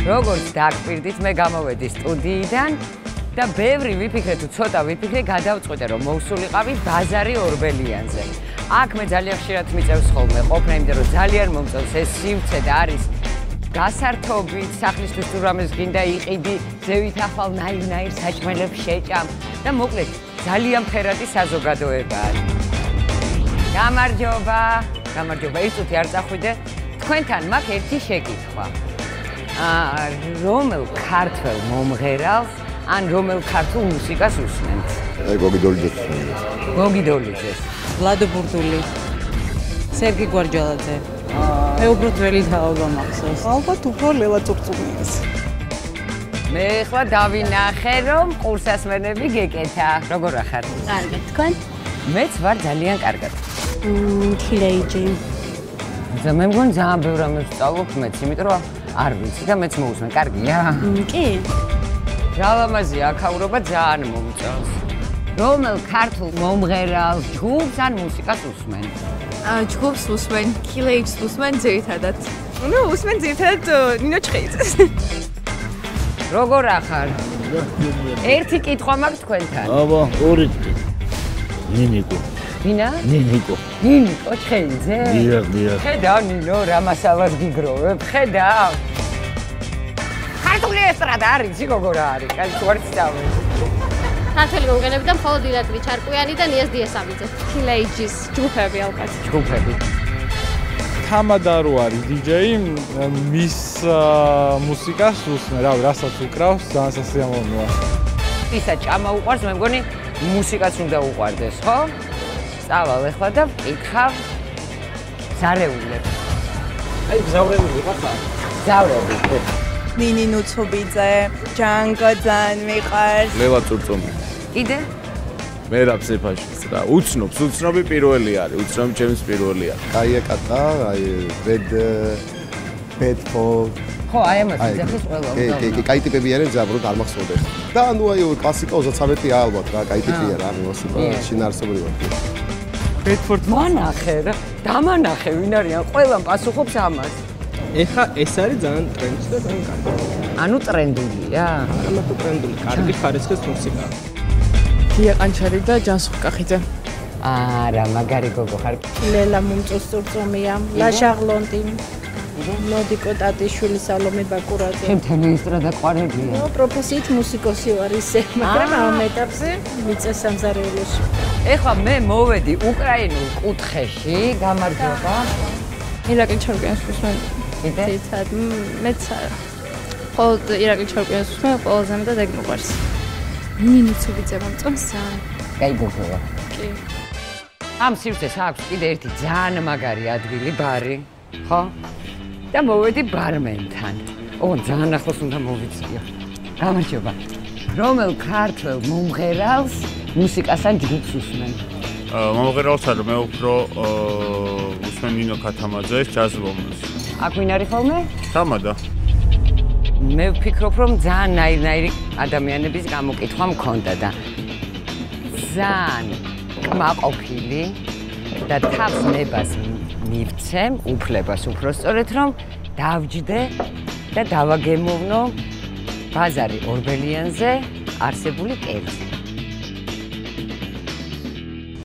როგორც დაგვირდით, მე გამოვედი სტუდიიდან და ბევრი ვიფიქრე თუ ცოტა ვიფიქრე, გადავწყვიტე რომ მოვსულიყავი ბაზარი ორბელიანზე. აქ მე ძალიან ხშირად მიწევს ხოლმე ყოფნა, იმიტომ რომ ძალიან მომწონს ეს სივრცე და არის გასართობით, სახლისთვის თუ რამეს გინდა იყიდი, ზევით ახვალ ნაირ-ნაირ საჭმელებს შეჭამ და მოკლედ ძალიან ფერადი საზოგადოებაა. გამარჯობა, ერთ წუთი არ წახვიდე. თქვენთან მაქვს ერთი შეკითხვა. რომელ ქართველ მომღერალს ან რომელ ქართულ მუსიკას უსმენთ? გოგიდოლიძეს. გოგიდოლიძეს. ვლადო ბურდული. სერგი გვარჯალაძე. მე უბრალოდ ძველი თაობა მახსოვს. ალბათ უფრო ლელა წურწუმიას. მე ახლა დავინახე რომ ყურსასმენები გეკეთა. როგორ ახარ? კარგად, თქვენ? მეც ვარ ძალიან კარგად. თილეიჯი. მე მგონი ძალიან ბევრ რამეს ვსწავლობ მეც, იმიტომ რომ არ ვიცი და მეც მოусმენ. კარგია? კი. ჟალამაზი აქაურობა ძალიან მომწონს. რომელ ქართულ მომღერალს, ჯგუფს ან მუსიკას უსმენ? ჯგუფს უსმენ, თილეიჯს უსმენ ძირითადად. ნუ უსმენ ძირითადად ნინო ჩხეიძეს. როგორ ახარ? ერთი კითხვა მაქვს თქვენთან. აბა, ორი. ნინიკო. ვინა? ნინიკო. ნინიკო ჩხეიძე? დიახ. ხედავ ნინო, რა მასალას გიგროვებ, ხედავ. ქართული ესტრადა არის, გოგო რა არის? კაი, თუ არ ცდავენ. ქართული მომღერლები და მხოლოდ ირაკლი ჩარკვიანი და ნიას დიესამიძე. თილეიჯის ჯგუფები ალბათ. ჯგუფები. თამადარო არის DJ-ი, მის მუსიკას უსმენ, რავი, რასაც უკრავს, ძალიან სასიამოვნოა. ისა ჭამა უყვარს, მე მგონი მუსიკაც უნდა უყვარდეს, ხო? წავალ ახლა და ვკითხავ ზარეულებს. აი, გზავრები ვიყავ. ზავრები. ნინი ნუცუბიძე, ჯანგო ძალიან მიყვარს. ლელა წურწუმი. კიდე? მე რა ფსიფაშიც რა. უცნობი პირველი არის, უცნობი ჩემს პირველია. კაია კატა, აი bed for ხო, აი ამას ძახის ყველა უნდა. კი, კაი ტიპები არიან, ზაბროთ არ მახსოვდეს. და ანუ აი კლასიკა 33 ალბათ რა, კაი ტიპია რა, მოსიბა შინაარსობრივად. ბედფორდ მონახე რა, დამანახე ვინ არიან, ყველამ პასუხობს ამას. ეხა ეს არის ძალიან ტრენდი და ძალიან კარგი. ანუ ტრენდულია? არა მარტო ტრენდული, კარგი ხარისხის მუსიკა. გია ყანჩარი და ჯანსუღ კახიძე. არა, მაგარი გოგო ხარ. ლელა მომწონს წურწუმია, ლაშა ღლონტი. ნოდიკო ტატიშვილი, სალომე ბაკურაძე. ჩემთან ესტრადა ყვარებია. ნუ პროფესიით მუსიკოსი ვარ ისე, მაგრამ ამ ეტაპზე მიწეს სამზარეულოში. ეხლა მე მოვედი უკრაინულ კუთხეში, გამარჯობა. ირაკლი ჩარკვიანს უსმენ. კიდე? ძირითადად მეც მხოლოდ ირაკლი ჩარკვიანს უსმენ, ყველაზე მეტად ეგ მოყვარს. ნინი ცუბიძე მომწონს ძალიან. კაი გოგოა. კი. ამ სივრცეს აქვს კიდე ერთი ძალიან მაგარი ადგილი, ბარი, ხო? და მოვედი ბარმენთან. ძალიან ახლოს უნდა მოვიწიო. გამარჯობა. რომელ ქართველ მომღერალს მუსიკას ან ჯგუფს უსმენ? მომღერალს არა, მე უფრო უსმენ ნინო ქათამაძეს, ჯაზლომს. აქ ვინ არის ხოლმე? თამადა. მე ვფიქრობ, რომ ძალიან ნაირ-ნაირი ადამიანების გამოკითხვა მქონდა და ძალიან კმაყოფილი და თავს ნებას მივცემ, უფლებას უფრო სწორედ, რომ დავჯდე და დავაგემოვნო ბაზარი ორბელიანზე არსებული კერძი.